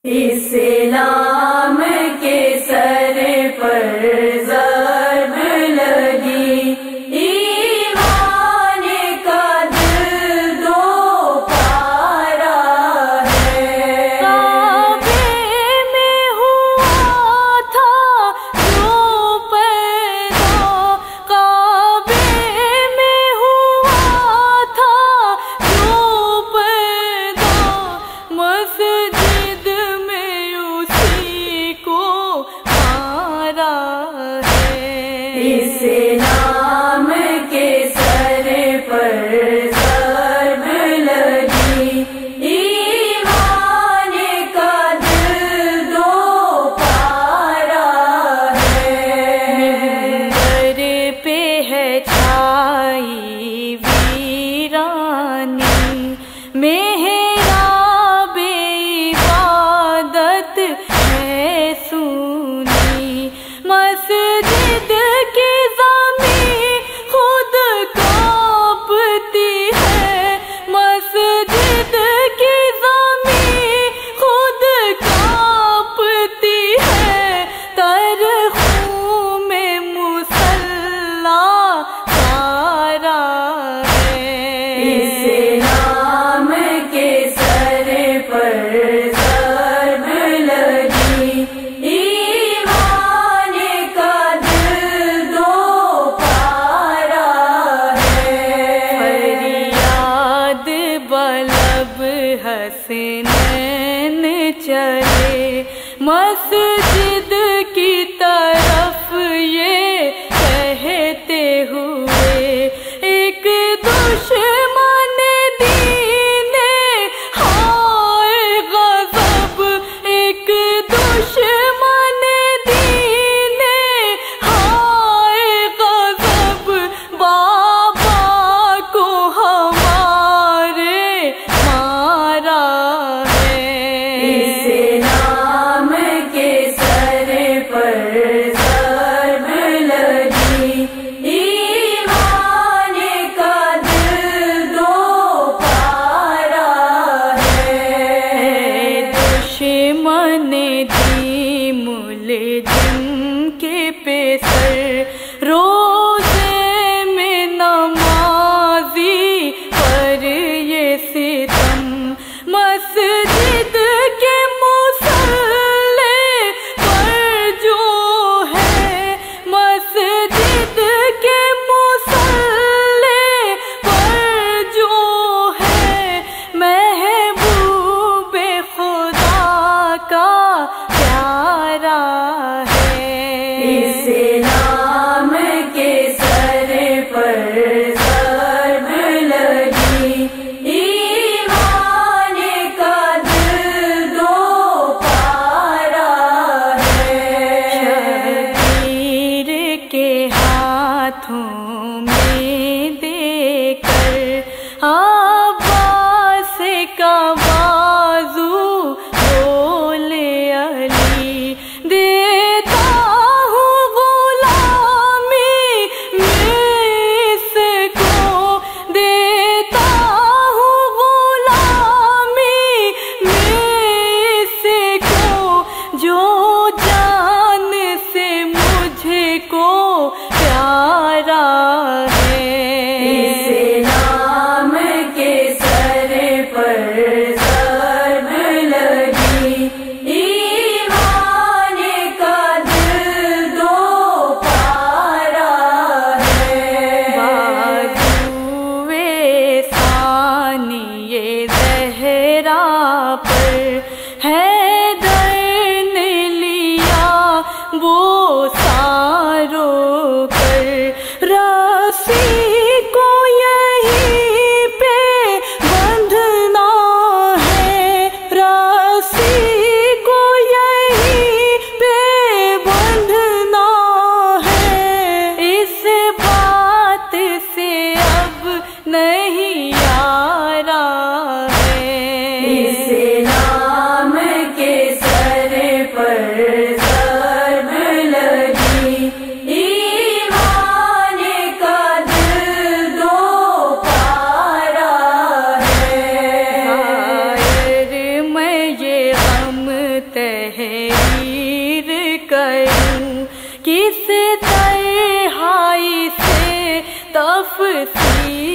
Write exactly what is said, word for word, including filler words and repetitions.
اسلام کے سر پر ضرب لگی، ایمان کا دل دو پارا ہے۔ کعبے میں ہوا تھا جو پیدا، کعبے میں ہوا تھا جو پیدا، مسجد اسلام کے سر پر ضرب لگی، ایمان کا دل دو پارا ہے۔ منبر پہ ہے چھائی ویرانی، محراب عبادت ہے سونی، مسجد کی زمین خود کانپتی ہے، مسجد کی زمین خود کانپتی ہے، ترخوں میں مصلی سارا ہے۔ اسلام کے سر پر ضرب لگی، ایمان کا دل دو پارا ہے۔ فریاد بلب حسنین چلے مسجد کی طرف یہ کہتے ہوئے، ایک دشمن دین ہائے غضب، ایک دشمن دین ہائے غضب، بابا کو ہمارے مارا ہے۔ اسلام کے سر صاف سی